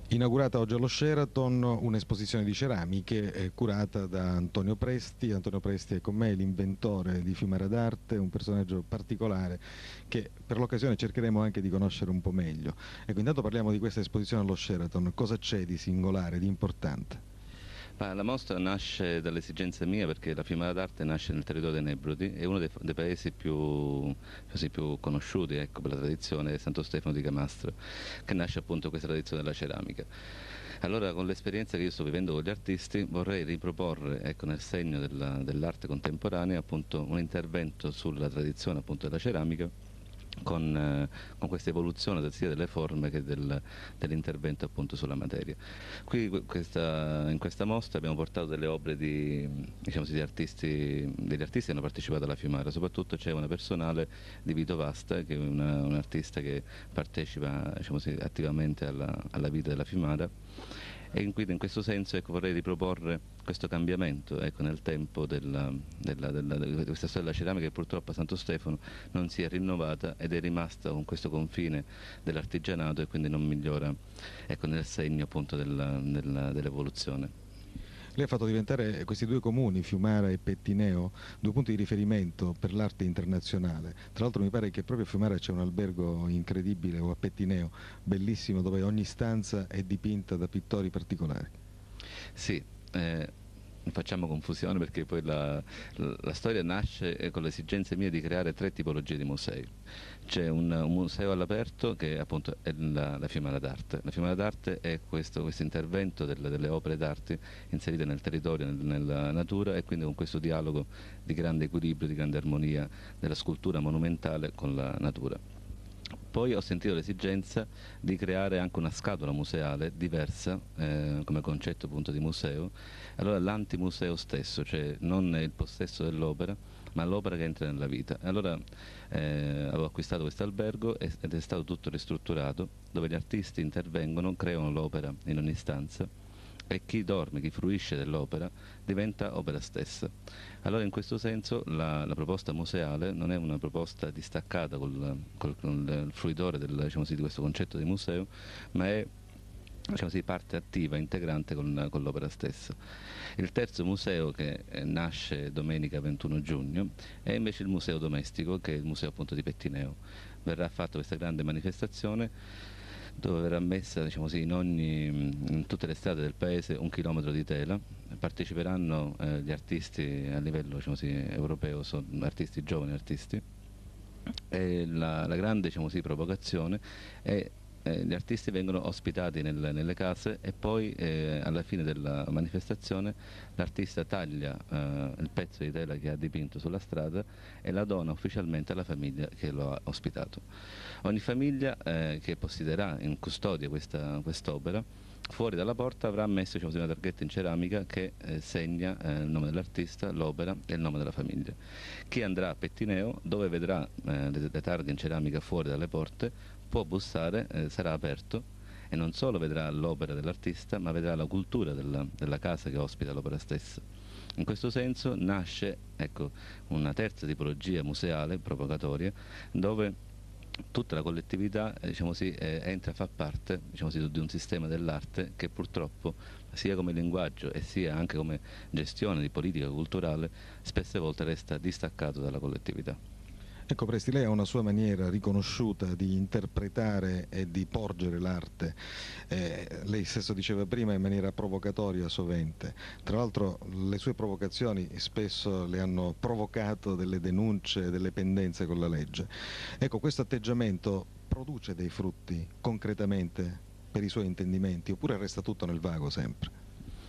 Inaugurata oggi allo Sheraton un'esposizione di ceramiche curata da Antonio Presti. Antonio Presti è con me, l'inventore di Fiumara d'Arte, un personaggio particolare che per l'occasione cercheremo anche di conoscere un po' meglio. Ecco, intanto parliamo di questa esposizione allo Sheraton. Cosa c'è di singolare, di importante? Ma la mostra nasce dall'esigenza mia perché la Fiumara d'Arte nasce nel territorio dei Nebrodi, è uno dei paesi più conosciuti, ecco, per la tradizione, è Santo Stefano di Camastra, che nasce appunto questa tradizione della ceramica. Allora, con l'esperienza che io sto vivendo con gli artisti, vorrei riproporre, ecco, nel segno dell'arte contemporanea, appunto, un intervento sulla tradizione appunto della ceramica con questa evoluzione sia delle forme che dell'intervento appunto sulla materia. Qui in questa mostra abbiamo portato delle opere diciamo così, degli artisti che hanno partecipato alla Fiumara, soprattutto c'è una personale di Vito Vasta, che è un artista che partecipa, diciamo così, attivamente alla vita della Fiumara, e quindi in questo senso, ecco, vorrei riproporre questo cambiamento, ecco, nel tempo di questa storia della ceramica che purtroppo a Santo Stefano non si è rinnovata ed è rimasta con questo confine dell'artigianato e quindi non migliora, ecco, nel segno appunto dell'evoluzione. Lei ha fatto diventare questi due comuni, Fiumara e Pettineo, due punti di riferimento per l'arte internazionale. Tra l'altro mi pare che proprio a Fiumara c'è un albergo incredibile, o a Pettineo, bellissimo, dove ogni stanza è dipinta da pittori particolari. Sì, facciamo confusione perché poi la storia nasce con l'esigenza mia di creare tre tipologie di musei. C'è un museo all'aperto che appunto è la Fiumara d'Arte. La Fiumara d'Arte è questo intervento delle opere d'arte inserite nel territorio, nella natura, e quindi con questo dialogo di grande equilibrio, di grande armonia della scultura monumentale con la natura. Poi ho sentito l'esigenza di creare anche una scatola museale diversa come concetto appunto di museo, allora l'antimuseo stesso, cioè non il possesso dell'opera, ma l'opera che entra nella vita. Allora avevo acquistato questo albergo ed è stato tutto ristrutturato, dove gli artisti intervengono, creano l'opera in ogni stanza e chi dorme, chi fruisce dell'opera diventa opera stessa. Allora in questo senso la proposta museale non è una proposta distaccata con il fruitore diciamo così, di questo concetto di museo, ma è, diciamo così, parte attiva, integrante con l'opera stessa. Il terzo museo che nasce domenica 21 giugno è invece il museo domestico, che è il museo appunto di Pettineo. Verrà fatta questa grande manifestazione dove verrà messa, diciamo così, in tutte le strade del paese un chilometro di tela. Parteciperanno gli artisti a livello, diciamo così, europeo, sono artisti, giovani artisti, e la grande, diciamo così, provocazione è gli artisti vengono ospitati nelle case e poi alla fine della manifestazione l'artista taglia il pezzo di tela che ha dipinto sulla strada e la dona ufficialmente alla famiglia che lo ha ospitato. Ogni famiglia che possederà in custodia quest'opera fuori dalla porta avrà messo, diciamo, una targhetta in ceramica che segna il nome dell'artista, l'opera e il nome della famiglia. Chi andrà a Pettineo, dove vedrà le targhe in ceramica fuori dalle porte, può bussare, sarà aperto e non solo vedrà l'opera dell'artista, ma vedrà la cultura della casa che ospita l'opera stessa. In questo senso nasce, ecco, una terza tipologia museale provocatoria, dove tutta la collettività, diciamo così, entra a far parte, diciamo così, di un sistema dell'arte che purtroppo, sia come linguaggio e sia anche come gestione di politica culturale, spesse volte resta distaccato dalla collettività. Ecco, Presti, lei ha una sua maniera riconosciuta di interpretare e di porgere l'arte. Lei stesso diceva prima in maniera provocatoria sovente. Tra l'altro le sue provocazioni spesso le hanno provocato delle denunce, delle pendenze con la legge. Ecco, questo atteggiamento produce dei frutti concretamente per i suoi intendimenti oppure resta tutto nel vago sempre?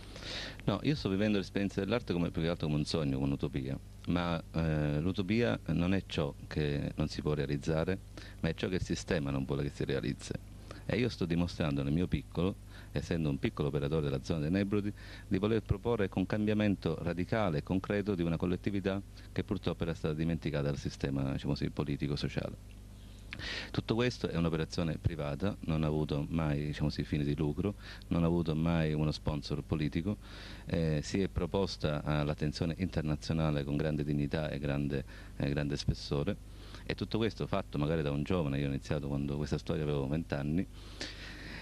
No, io sto vivendo l'esperienza dell'arte come, più che altro, come un sogno, come un'utopia, ma l'utopia non è ciò che non si può realizzare, ma è ciò che il sistema non vuole che si realizzi. E io sto dimostrando nel mio piccolo, essendo un piccolo operatore della zona dei Nebrodi, di voler proporre un cambiamento radicale e concreto di una collettività che purtroppo era stata dimenticata dal sistema, diciamo così, politico-sociale. Tutto questo è un'operazione privata, non ha avuto mai, diciamo così, fini di lucro, non ha avuto mai uno sponsor politico, si è proposta all'attenzione internazionale con grande dignità e grande spessore, e tutto questo fatto magari da un giovane. Io ho iniziato quando questa storia avevo 20 anni,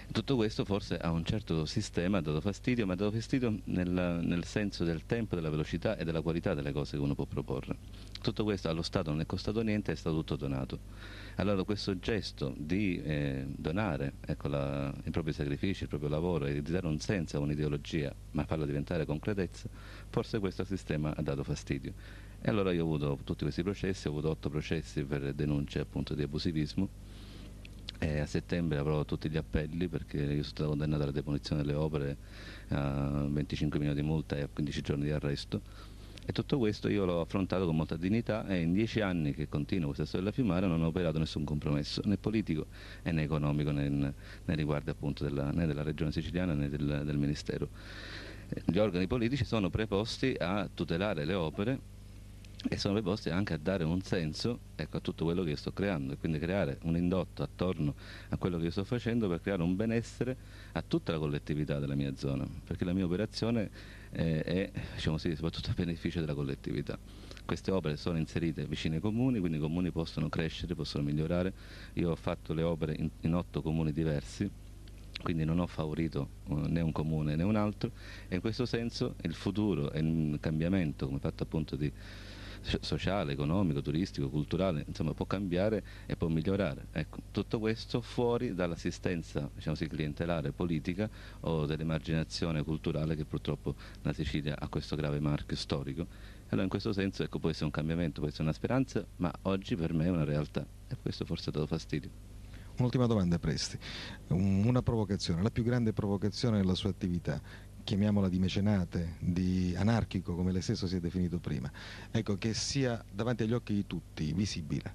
Tutto questo forse a un certo sistema ha dato fastidio, ma ha dato fastidio nel senso del tempo, della velocità e della qualità delle cose che uno può proporre. Tutto questo allo Stato non è costato niente, è stato tutto donato. Allora questo gesto di donare, ecco, i propri sacrifici, il proprio lavoro e di dare un senso a un'ideologia, ma farla diventare concretezza, forse questo sistema ha dato fastidio. E allora io ho avuto tutti questi processi, ho avuto 8 processi per denunce appunto di abusivismo, e a settembre avrò tutti gli appelli perché io sono stato condannato alla demolizione delle opere, a 25 milioni di multa e a 15 giorni di arresto. E tutto questo io l'ho affrontato con molta dignità e in 10 anni che continuo questa storia della Fiumara non ho operato nessun compromesso, né politico né economico, nei riguardi appunto né della regione siciliana né del Ministero. Gli organi politici sono preposti a tutelare le opere e sono preposti anche a dare un senso, ecco, a tutto quello che io sto creando, e quindi creare un indotto attorno a quello che io sto facendo per creare un benessere a tutta la collettività della mia zona, perché la mia operazione è, diciamo così, soprattutto a beneficio della collettività. Queste opere sono inserite vicino ai comuni, quindi i comuni possono crescere, possono migliorare. Io ho fatto le opere in 8 comuni diversi, quindi non ho favorito né un comune né un altro, e in questo senso il futuro e il cambiamento, come fatto appunto di sociale, economico, turistico, culturale, insomma può cambiare e può migliorare. Ecco, tutto questo fuori dall'assistenza, diciamo così, clientelare, politica o dell'emarginazione culturale che purtroppo la Sicilia ha questo grave marchio storico. Allora in questo senso, ecco, può essere un cambiamento, può essere una speranza, ma oggi per me è una realtà e questo forse ha dato fastidio. Un'ultima domanda, Presti, una provocazione, la più grande provocazione nella sua attività, chiamiamola di mecenate, di anarchico come lei stesso si è definito prima, ecco, che sia davanti agli occhi di tutti, visibile.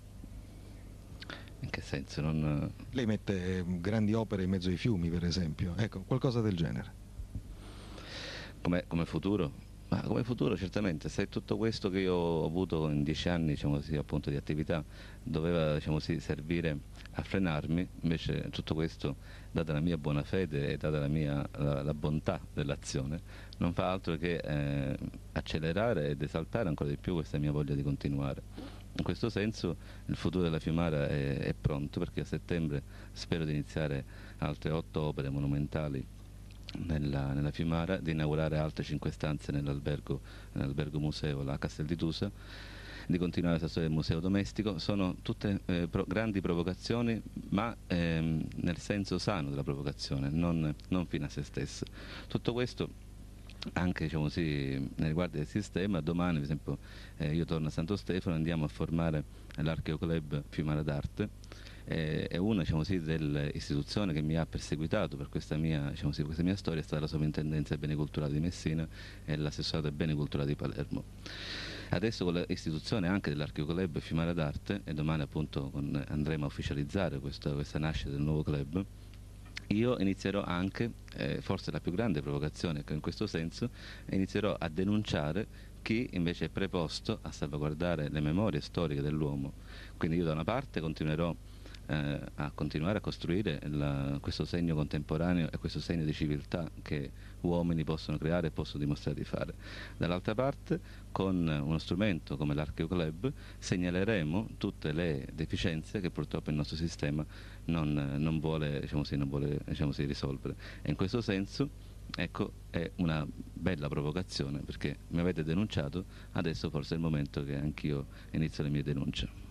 In che senso? Non... Lei mette grandi opere in mezzo ai fiumi, per esempio, ecco, qualcosa del genere. Come futuro? Ma come futuro certamente, se tutto questo che io ho avuto in 10 anni, diciamo così, appunto, di attività doveva, diciamo così, servire a frenarmi, invece tutto questo, data la mia buona fede e data la bontà dell'azione, non fa altro che accelerare ed esaltare ancora di più questa mia voglia di continuare. In questo senso il futuro della Fiumara è pronto, perché a settembre spero di iniziare altre 8 opere monumentali nella Fiumara, di inaugurare altre 5 stanze nell'albergo museo, la Castel di Tusa, di continuare questa storia del museo domestico. Sono tutte grandi provocazioni, ma nel senso sano della provocazione, non fine a se stessa. Tutto questo anche, diciamo così, nei riguardi del sistema. Domani, per esempio, io torno a Santo Stefano, andiamo a formare l'Archeoclub Fiumara d'Arte. È una, diciamo così, delle istituzioni che mi ha perseguitato per questa mia, diciamo così, questa mia storia è stata la Sovrintendenza dei Beni Culturali di Messina e l'assessorato dei Beni Culturali di Palermo. Adesso con l'istituzione anche dell'Archeoclub Fiumara d'Arte, e domani appunto andremo a ufficializzare questa nascita del nuovo club, io inizierò anche, forse la più grande provocazione in questo senso, inizierò a denunciare chi invece è preposto a salvaguardare le memorie storiche dell'uomo. Quindi io da una parte continuerò a continuare a costruire questo segno contemporaneo e questo segno di civiltà che uomini possono creare e possono dimostrare di fare. Dall'altra parte, con uno strumento come l'Archeoclub, segnaleremo tutte le deficienze che purtroppo il nostro sistema non vuole, diciamo così, risolvere. E in questo senso, ecco, è una bella provocazione, perché mi avete denunciato, adesso forse è il momento che anch'io inizio le mie denunce.